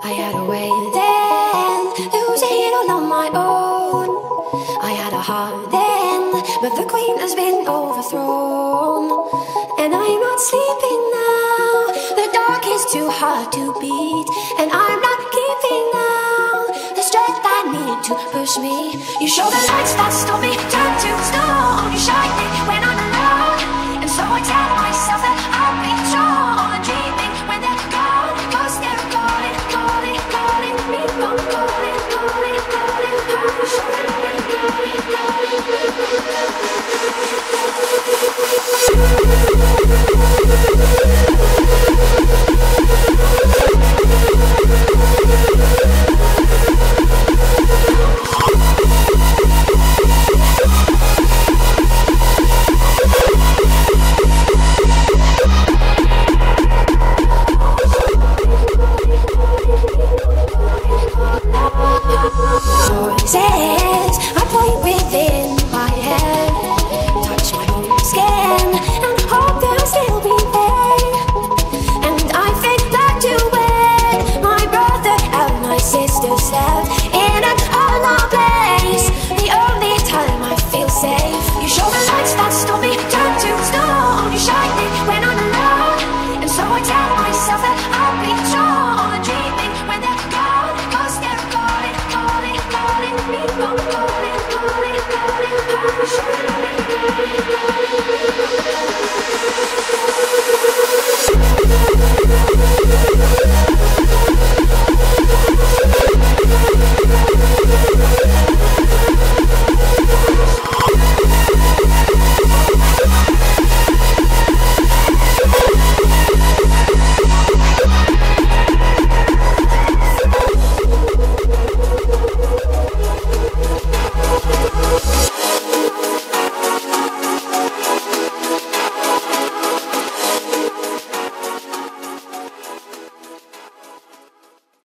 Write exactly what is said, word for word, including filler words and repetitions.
I had a way then, losing it all on my own. I had a heart then, but the queen has been overthrown. And I'm not sleeping now, the dark is too hard to beat. And I'm not keeping now the strength I need to push me. You show the lights that stop me, turn to stone. You shine me when I'm alone, and so I tell myself that I